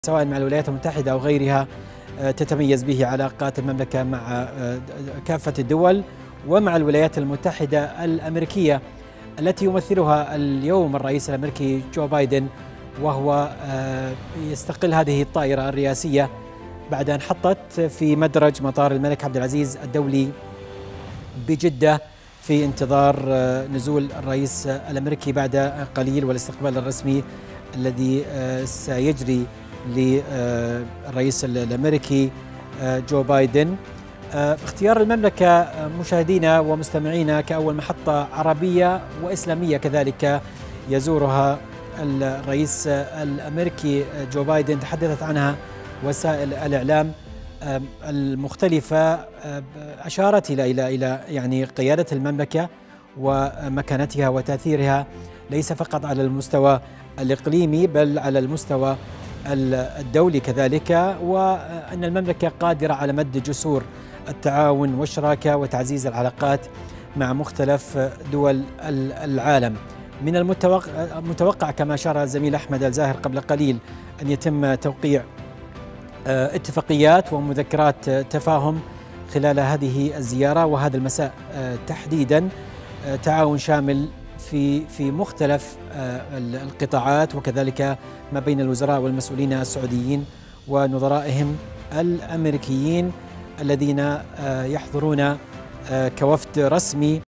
سواء مع الولايات المتحدة أو غيرها. تتميز به علاقات المملكة مع كافة الدول ومع الولايات المتحدة الأمريكية التي يمثلها اليوم الرئيس الأمريكي جو بايدن، وهو يستقل هذه الطائرة الرئاسية بعد أن حطت في مدرج مطار الملك عبد العزيز الدولي بجدة في انتظار نزول الرئيس الأمريكي بعد قليل والاستقبال الرسمي الذي سيجري للرئيس الأمريكي جو بايدن. اختيار المملكة مشاهدينا ومستمعينا كأول محطة عربية وإسلامية كذلك يزورها الرئيس الأمريكي جو بايدن تحدثت عنها وسائل الإعلام المختلفة، أشارت إلى يعني قيادة المملكة ومكانتها وتأثيرها ليس فقط على المستوى الإقليمي بل على المستوى الدولي كذلك، وأن المملكة قادرة على مد جسور التعاون والشراكة وتعزيز العلاقات مع مختلف دول العالم. من المتوقع كما أشار الزميل أحمد الزاهر قبل قليل أن يتم توقيع اتفاقيات ومذكرات تفاهم خلال هذه الزيارة وهذا المساء تحديدا، تعاون شامل في مختلف القطاعات وكذلك ما بين الوزراء والمسؤولين السعوديين ونظرائهم الأمريكيين الذين يحضرون كوفد رسمي